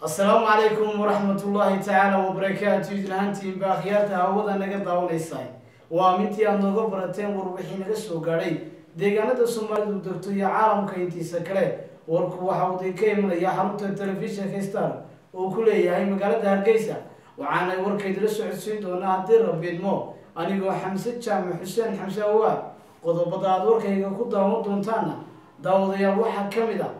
السلام عليكم ورحمة الله تعالى وبركاته. جلهانتي باخياتها هودا نغا داونيساي وامنتي aan nooga barateen warbixin naga soo gaaray deegaanada Soomaalidu degto iyo caalamka intiisa kale. Warku waxa uu ka imanaya xarunta telefishinka Star oo ku leeyahay magaalada Hargeysa. waxaana warkayda la socodsiin doonaa haddii Rabiidmo anigoo Xamse Jaamac Xuseen Xamse Awaad. qodobada aad warkayga ku daawan doontaan daawadayaal waxa kamid ah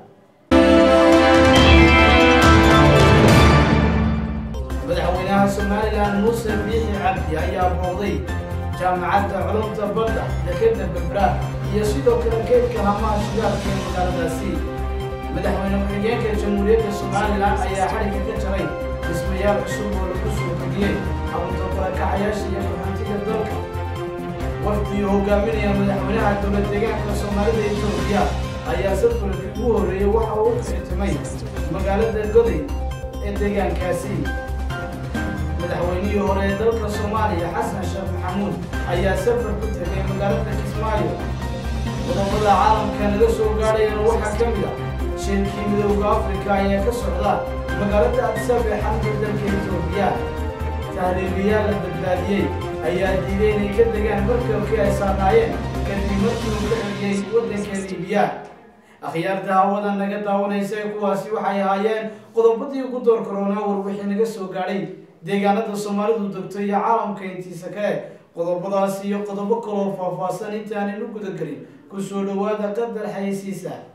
madaxweynaha Soomaaliland Muuse Biixi Cabdi ayaa booqday jaamacadda culumta badda dekedda Berbera iyo sidoo kale keedka hamaha shidaalka ee magaaladaasi. madaxweyne ku-xigeenka Jamhuuriyadda Soomaaliland ayaa xariga ka jaray dhismayaal cusub oo lagu soo kordhiyey xarunta barakacayaasha iyo qaxootiga dalka. wafdi hogaaminaya madaxweynaha dowlad deegaanka Soomaalida Itoobiya ayaa safarkii ugu horreeyay waxa uu ka xirtimay magaalada Goday ee deegaankaasi. madaxweynihii hore ee dalka Soomaaliya Xasan Sheekh Maxamuud ayaa safar ku tagay magaalada Kismaayo. qodobada caalamka naga soo gaarayana waxaa ka mid ah shirkii midowga Afrika ayaa ka socda magaalada Addis Ababa ee xarunta dalka Itoobiya. tahriibayaal la badbaadiyey ayaa diiday inay ka degaan markabkii ay saarnaayeen kadib markii uu ka celiyey waddanka Liibiya. akhyaarta hawada naga daawanaysa kuwaasi waxay ahaayeen qodobadii ugu door korona warbixin naga soo gaaray deegaanada Soomaalidu degto iyo caalamka intiisa kale. qodobadaas iyo qodobo kale oo faahfaahsan intaan u guda galin ku soo dhawaada qadar xayeysiisa.